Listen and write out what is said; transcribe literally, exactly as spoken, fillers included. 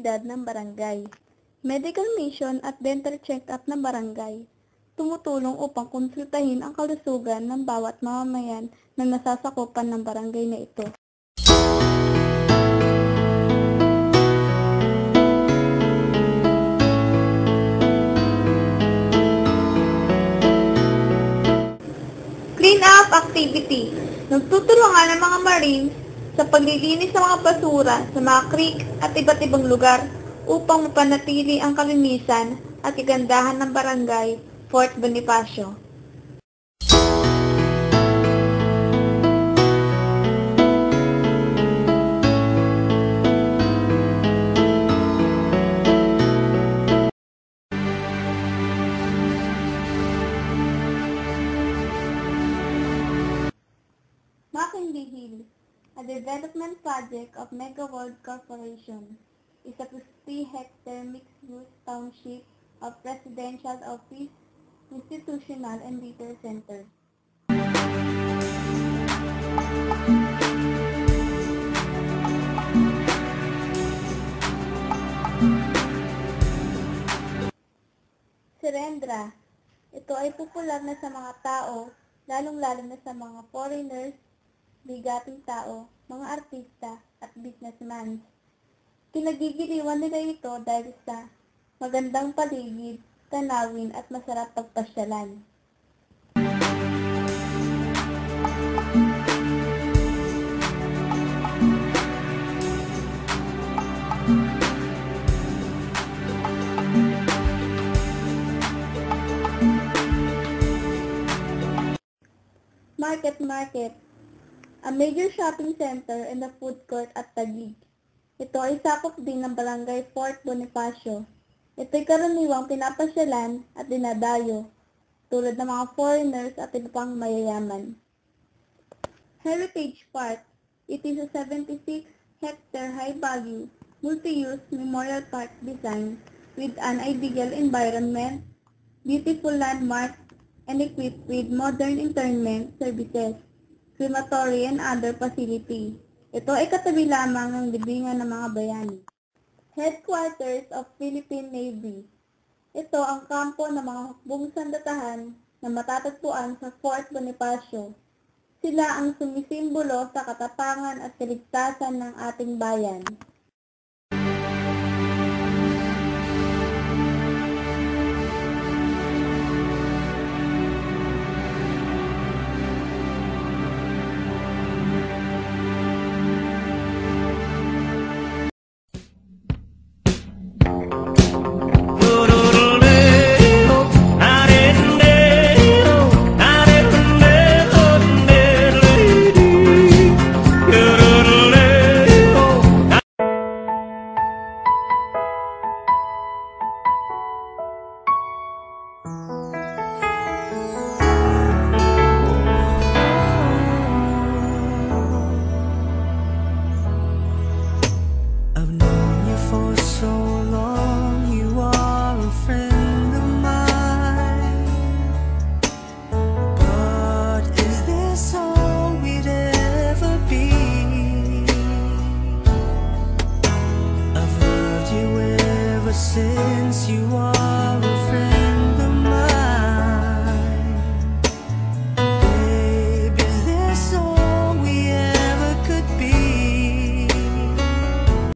aktibidad ng barangay. Medical mission at dental check-up ng barangay. Tumutulong upang konsultahin ang kalusugan ng bawat mamamayan na nasasakupan ng barangay na ito. Clean up activity. Nagtutulungan ng mga Marines sa paglilinis ng mga basura sa mga creek at iba't ibang lugar upang mapanatili ang kalinisan at kagandahan ng barangay Fort Bonifacio. Mackenzie Hill, a development project of Mega World Corporation, is a fifty hectare mixed-use township of residential office, institutional, and retail center. Surendra, ito ay popular na sa mga tao, lalong-lalo na sa mga foreigners, bigating tao, mga artista, at businessmen. Kinagigiliwan nila ito dahil sa magandang paligid, tanawin, at masarap pagpasyalan. Market Market, a major shopping center and a food court at Taguig. Ito ay sakop din ng barangay Fort Bonifacio. Ito'y karaniwang pinapasyalan at dinadayo, tulad ng mga foreigners at iba pang mayayaman. Heritage Park, it is a seventy-six hectare high-value, multi-use memorial park design with an ideal environment, beautiful landmarks, and equipped with modern internment services, crematory, and other facility. Ito ay katabi lamang ng libingan ng mga bayani. Headquarters of Philippine Navy. Ito ang kampo ng mga hukbong sandatahan na matatagpuan sa Fort Bonifacio. Sila ang sumisimbolo sa katapangan at kaligtasan ng ating bayan.